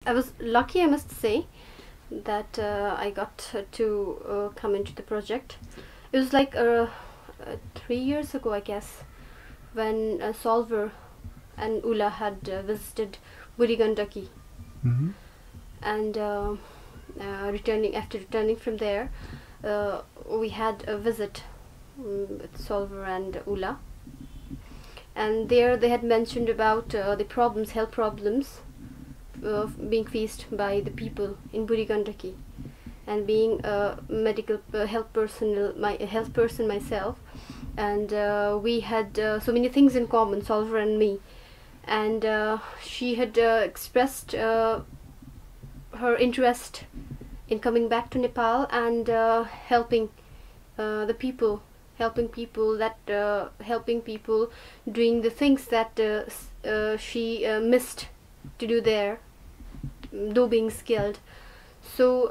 I was lucky, I must say, that I got to come into the project. It was like 3 years ago, I guess, when Solver and Ula had visited Burigandaki, Mm-hmm. and returning from there, we had a visit with Solver and Ula, and there they had mentioned about the health problems being faced by the people in Burigandaki. And being a medical health person myself, and we had so many things in common, Solver and me. And she had expressed her interest in coming back to Nepal and helping the people, helping people doing the things that she missed to do there, though being skilled. So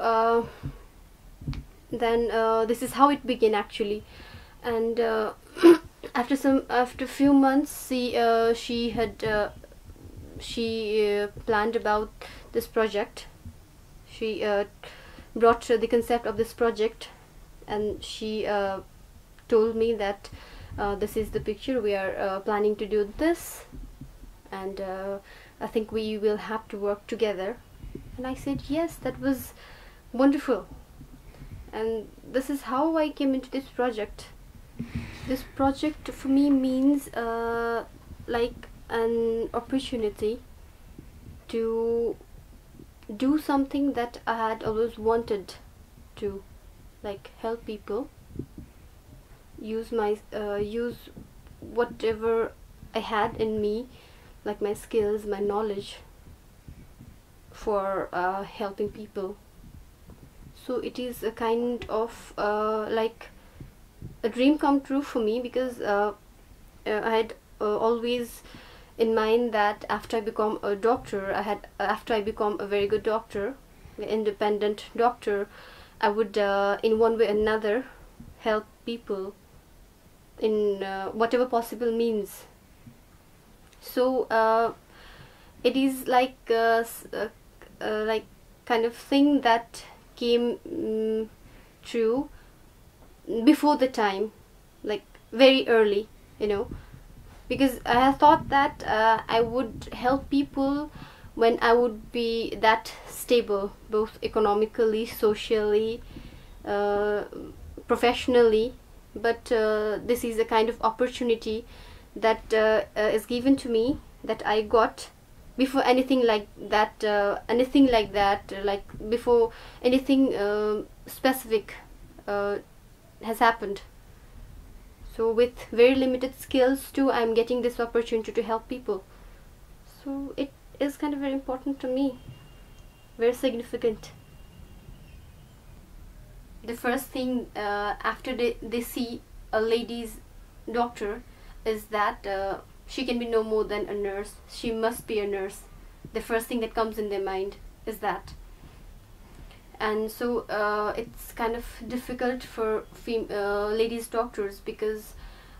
then this is how it began actually. And after few months, she planned about this project. She brought the concept of this project, and she told me that this is the picture, we are planning to do this, and I think we will have to work together. And I said yes, that was wonderful. And this is how I came into this project. This project for me means like an opportunity to do something that I had always wanted to, like help people, use whatever I had in me, like my skills, my knowledge, for helping people. So it is a kind of like a dream come true for me, because I had always in mind that after I become a doctor, after I become a very good doctor, an independent doctor, I would in one way or another help people in whatever possible means. So it is like kind of thing that came true before the time, like very early, because I thought that I would help people when I would be that stable, both economically, socially, professionally. But this is a kind of opportunity that is given to me, that I got before anything like that, like before anything specific has happened. So with very limited skills too, I'm getting this opportunity to help people. So it is kind of very important to me, very significant. The first thing after they see a lady's doctor is that she can be no more than a nurse. She must be a nurse. The first thing that comes in their mind is that. And so it's kind of difficult for ladies doctors, because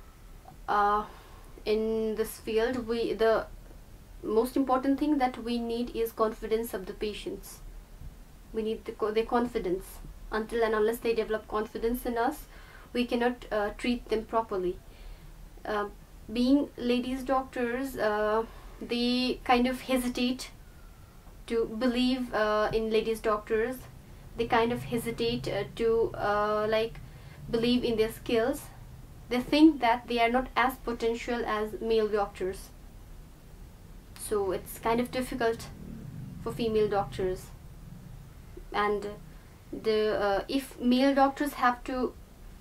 in this field the most important thing that we need is confidence of the patients. We need their confidence. Until and unless they develop confidence in us, we cannot treat them properly. Being ladies doctors, they kind of hesitate to believe in ladies doctors. They kind of hesitate to believe in their skills. They think that they are not as potential as male doctors. So it's kind of difficult for female doctors. And if male doctors have to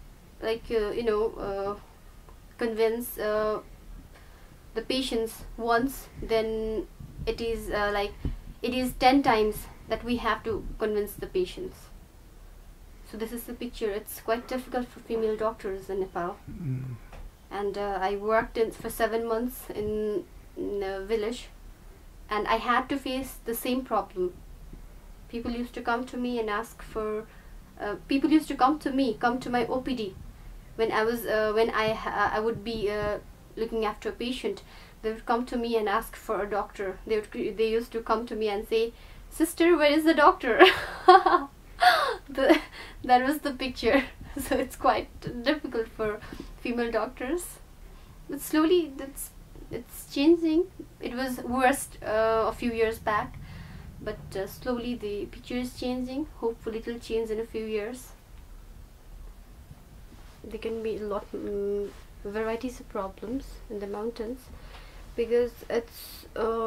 convince the patients once, then it is 10 times that we have to convince the patients. So this is the picture. It's quite difficult for female doctors in Nepal. Mm. And I worked for 7 months in a village, and I had to face the same problem. People used to come to me and ask for come to my OPD when I would be looking after a patient. They would come to me and ask for a doctor. They used to come to me and say, sister, where is the doctor? That was the picture. So it's quite difficult for female doctors, but slowly it's changing. It was worst a few years back, but slowly the picture is changing. Hopefully it will change in a few years. There can be a lot varieties of problems in the mountains, because it's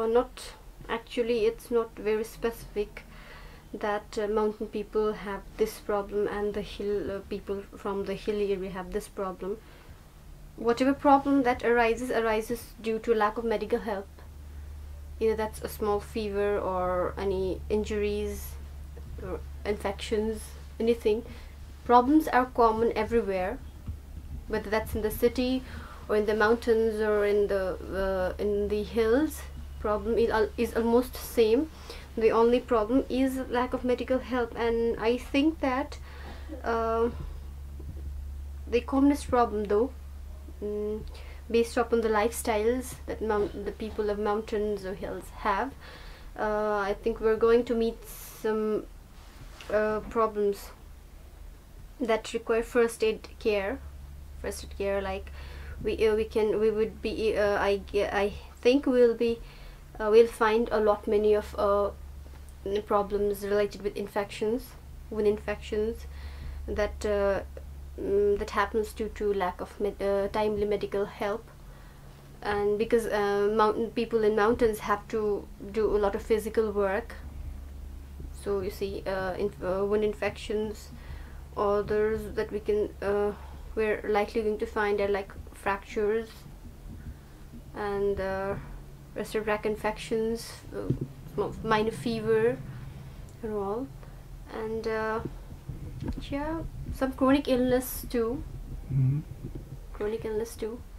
it's not very specific that mountain people have this problem and the hill people from the hilly area have this problem. Whatever problem that arises due to lack of medical help, either that's a small fever or any injuries or infections, anything. Problems are common everywhere, whether that's in the city or in the mountains or in the hills. Problem is almost same. The only problem is lack of medical help, and I think that the commonest problem, though, based upon the lifestyles that the people of mountains or hills have, I think we're going to meet some problems that require first aid care. Like I think we'll find a lot many of problems related with wound infections that happens due to lack of timely medical help. And because mountain people in mountains have to do a lot of physical work, so you see wound infections, others that we're likely going to find are like fractures and respiratory tract infections, minor fever and all, and yeah, some chronic illness too.